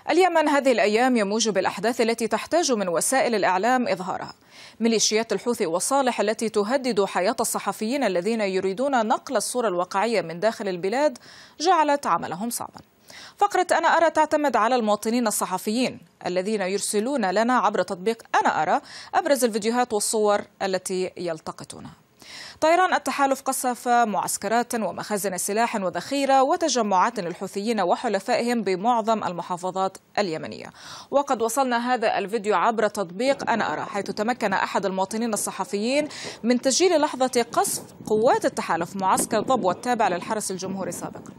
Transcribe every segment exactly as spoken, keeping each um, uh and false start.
اليمن هذه الأيام يموج بالأحداث التي تحتاج من وسائل الإعلام إظهارها. ميليشيات الحوثي وصالح التي تهدد حياة الصحفيين الذين يريدون نقل الصورة الواقعية من داخل البلاد جعلت عملهم صعبا. فقرة أنا أرى تعتمد على المواطنين الصحفيين الذين يرسلون لنا عبر تطبيق أنا أرى أبرز الفيديوهات والصور التي يلتقطونها. طيران التحالف قصف معسكرات ومخازن سلاح وذخيرة وتجمعات للحوثيين وحلفائهم بمعظم المحافظات اليمنية. وقد وصلنا هذا الفيديو عبر تطبيق أنا أرى، حيث تمكن أحد المواطنين الصحفيين من تسجيل لحظة قصف قوات التحالف معسكر ضبوة التابع للحرس الجمهوري سابقا.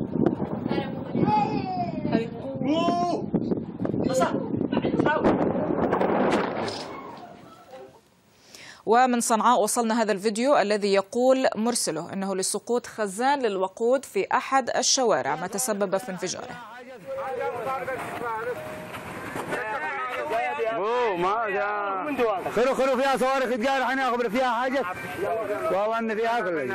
ومن صنعاء وصلنا هذا الفيديو الذي يقول مرسله إنه لسقوط خزان للوقود في أحد الشوارع ما تسبب في انفجاره. خلوا خلوا فيها صواريخ تقال احنا خبر فيها حاجة والله ان فيها كل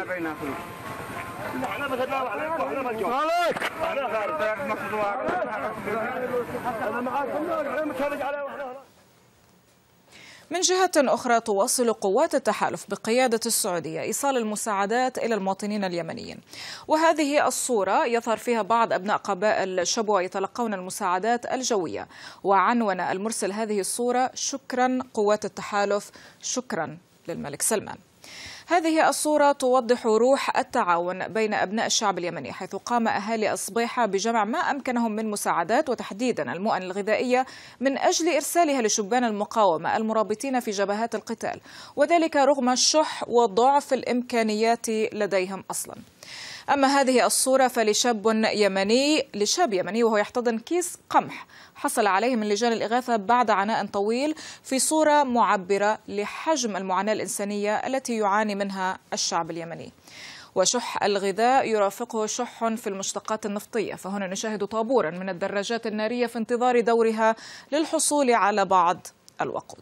من جهة أخرى تواصل قوات التحالف بقيادة السعودية إيصال المساعدات إلى المواطنين اليمنيين، وهذه الصورة يظهر فيها بعض أبناء قبائل شبوة يتلقون المساعدات الجوية، وعنون المرسل هذه الصورة شكرا قوات التحالف، شكرا للملك سلمان. هذه الصورة توضح روح التعاون بين أبناء الشعب اليمني، حيث قام أهالي الصبيحة بجمع ما أمكنهم من مساعدات وتحديدا المؤن الغذائية من أجل إرسالها لشبان المقاومة المرابطين في جبهات القتال، وذلك رغم الشح وضعف الإمكانيات لديهم أصلا. أما هذه الصورة فلشاب يمني لشاب يمني وهو يحتضن كيس قمح حصل عليه من لجان الإغاثة بعد عناء طويل، في صورة معبرة لحجم المعاناة الإنسانية التي يعاني منها الشعب اليمني. وشح الغذاء يرافقه شح في المشتقات النفطية، فهنا نشاهد طابورا من الدراجات النارية في انتظار دورها للحصول على بعض الوقود.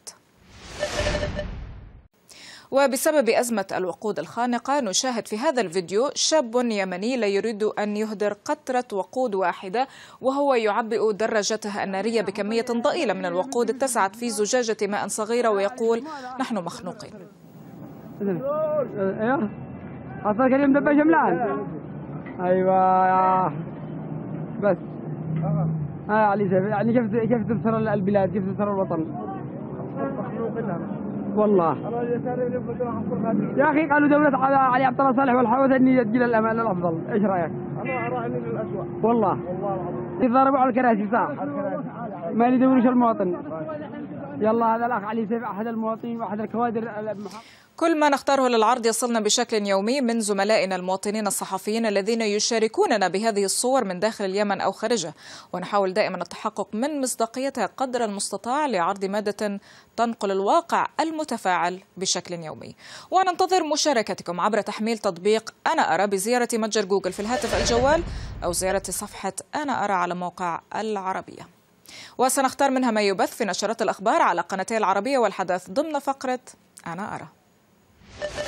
وبسبب أزمة الوقود الخانقة نشاهد في هذا الفيديو شاب يمني لا يريد أن يهدر قطرة وقود واحدة، وهو يعبئ دراجته النارية بكمية ضئيلة من الوقود اتسعت في زجاجة ماء صغيرة، ويقول نحن مخنوقين. ايوه حصل كريم دبا شملان. ايوه بس اه علي يعني كيف كيف تنصر البلاد، كيف تنصر الوطن والله يا اخي. قالوا دولة علي عبد الله صالح والحوث اني يسجل الامان الافضل، ايش رايك؟ انا راح للاسوء والله والله العظيم. يضربوا على الكراسي صح؟ ما يدوروش المواطن. يلا هذا الاخ علي سيف احد المواطنين واحد الكوادر. كل ما نختاره للعرض يصلنا بشكل يومي من زملائنا المواطنين الصحفيين الذين يشاركوننا بهذه الصور من داخل اليمن أو خارجه، ونحاول دائما التحقق من مصداقيتها قدر المستطاع لعرض مادة تنقل الواقع المتفاعل بشكل يومي. وننتظر مشاركتكم عبر تحميل تطبيق أنا أرى بزيارة متجر جوجل في الهاتف الجوال أو زيارة صفحة أنا أرى على موقع العربية، وسنختار منها ما يبث في نشرات الأخبار على قناتي العربية والحدث ضمن فقرة أنا أرى.